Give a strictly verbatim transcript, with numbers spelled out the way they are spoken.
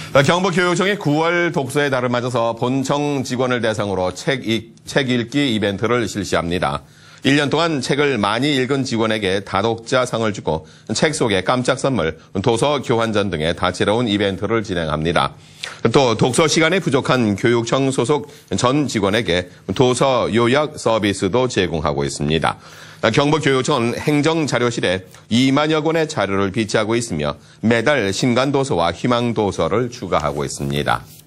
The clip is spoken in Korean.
경북교육청이 구월 독서의 달을 맞아서 본청 직원을 대상으로 책, 읽, 책 읽기 이벤트를 실시합니다. 일 년 동안 책을 많이 읽은 직원에게 다독자상을 주고 책 속에 깜짝 선물, 도서 교환전 등의 다채로운 이벤트를 진행합니다. 또 독서 시간이 부족한 교육청 소속 전 직원에게 도서 요약 서비스도 제공하고 있습니다. 경북교육청은 행정자료실에 이만여 권의 자료를 비치하고 있으며 매달 신간도서와 희망도서를 추가하고 있습니다.